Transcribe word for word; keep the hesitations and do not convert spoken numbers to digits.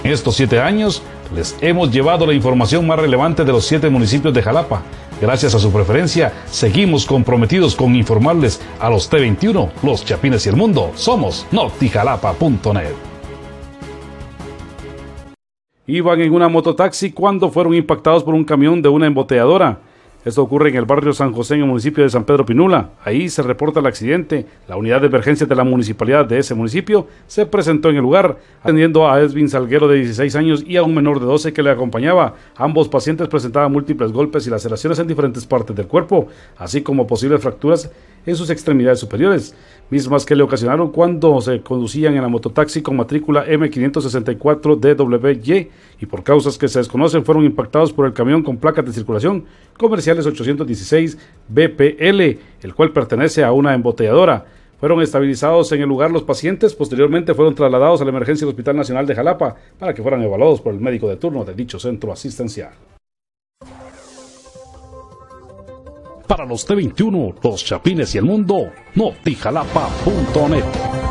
En estos siete años les hemos llevado la información más relevante de los siete municipios de Jalapa. Gracias a su preferencia, seguimos comprometidos con informarles a los T veintiuno, los Chapines y el mundo. Somos Notijalapa punto net. Iban en una mototaxi cuando fueron impactados por un camión de una embotelladora. Esto ocurre en el barrio San José, en el municipio de San Pedro Pinula. Ahí se reporta el accidente. La unidad de emergencia de la municipalidad de ese municipio se presentó en el lugar, atendiendo a Edwin Salguero, de dieciséis años, y a un menor de doce que le acompañaba. Ambos pacientes presentaban múltiples golpes y laceraciones en diferentes partes del cuerpo, así como posibles fracturas en sus extremidades superiores, mismas que le ocasionaron cuando se conducían en la mototaxi con matrícula M quinientos sesenta y cuatro D W Y, y por causas que se desconocen fueron impactados por el camión con placas de circulación comerciales ochocientos dieciséis B P L, el cual pertenece a una embotelladora. Fueron estabilizados en el lugar los pacientes. Posteriormente fueron trasladados a la emergencia del Hospital Nacional de Jalapa para que fueran evaluados por el médico de turno de dicho centro asistencial. Para los T veintiuno, los Chapines y el mundo, Notijalapa punto net.